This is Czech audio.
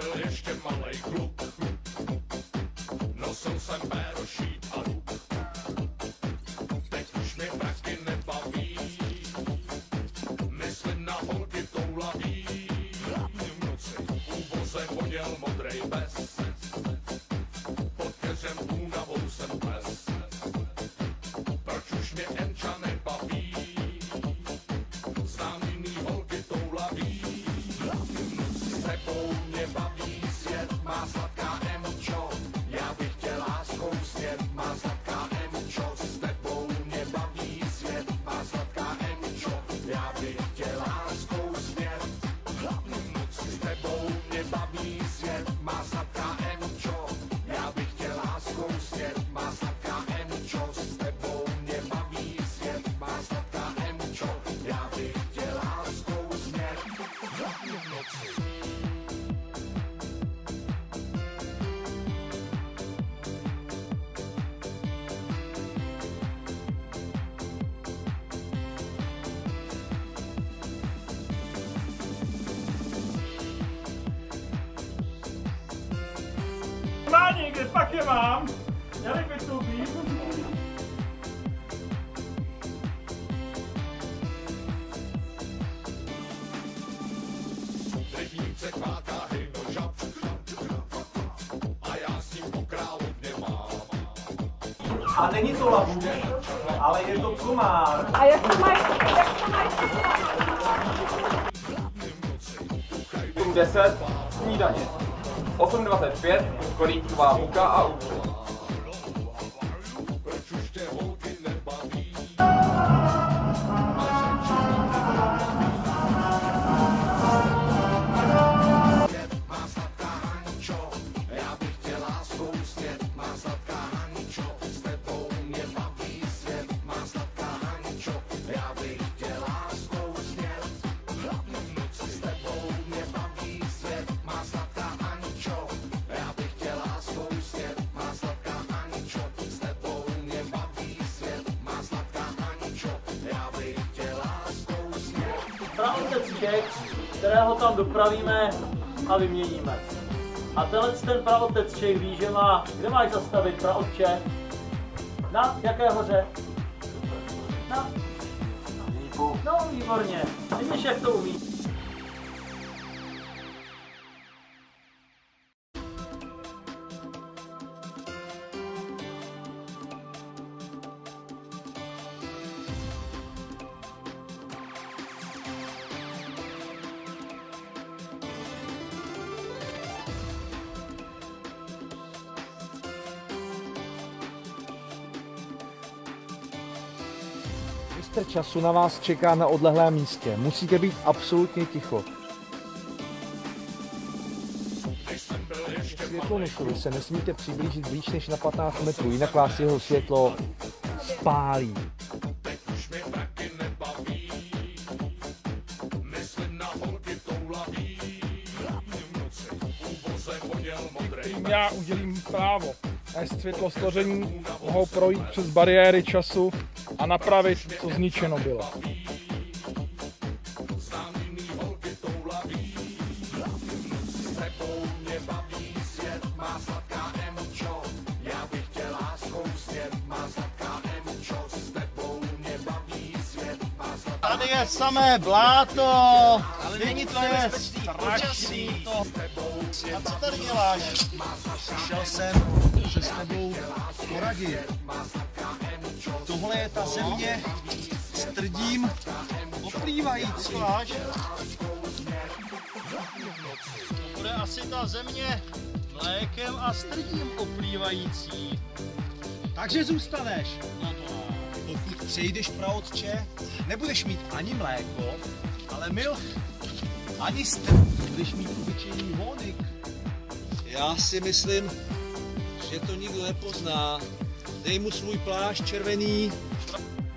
byl ještě malej kluk, nosil jsem péro, šít a luk. Teď už mě praky nebaví, myslím na holky toulavý. V noci úvozem voněl modrej pes, pod keřem únavou jsem ples. Proč už mě Enča nebaví, znám jiný holky toulavý. S tebou mě baví svět, má sladká Emčo, já bych chtěl láskou svět, má sladká Emčo. S tebou mě baví svět, má sladká Emčo, já bych chtěl láskou svět. S tebou mě baví svět, má sladká Emčo, já bych chtěl láskou svět, má sladká Emčo. S tebou mě baví svět, má sladká Emčo, já bych chtěl láskou svět. Páni, kde pak je mám? Jarek vystoupí. Rybníce kváká hejno žab a já s ním po královně mám. A není to labuš, ale je to komár. A jak to mají? 10 snídaně. 8,25 korýčková muka a účet. Proč už tě holky nebaví? Má sladká Hančo, já bych chtěl láskou svět, má sladká Hančo, s tebou mě baví svět, má sladká Hančo, já bych chtěl láskou svět. S tebou mě baví svět, má sladká Hančo, já bych chtěl láskou svět, má sladká Hančo, s tebou mě baví svět, má sladká Hančo, já bych chtěl láskou svět. Praotec, kterého tam dopravíme a vyměníme. A ten praotec Čech ví, že má, kde máš zastavit praotče? Na jaké hoře? Na Lípu. No, výborně. Vidíš, jak to umí. Mistr času na vás čeká na odlehlém místě. Musíte být absolutně ticho. Světlonošovi se nesmíte přiblížit blíž než na 15 metrů, jinak vás jeho světlo spálí. Teď už mě praky nebaví, myslím na holky toulavý. V noci úvozem voněl modrej pes. Já udělím právo. Nést světlo stvoření, mohou projít přes bariéry času a napravit, co zničeno bylo. Znám jiný holky toulavý, s tebou mě baví svět, má sladká Emčo, já bych chtěl láskou svět, má sladká Emčo, s tebou mě baví svět, má sladká. Tady je samé bláto, není to je strašný to. A co tady děláš? Šel jsem se s tebou poradit. Tohle je ta země s trdím oplývající. To bude asi ta země mlékem a strdím oplývající. Takže zůstaneš. Pokud přejdeš praotče, nebudeš mít ani mléko, ale milk, ani strd. Budeš mít obyčejný honik. Já si myslím, že to nikdo nepozná. Dej mu svůj plášť červený.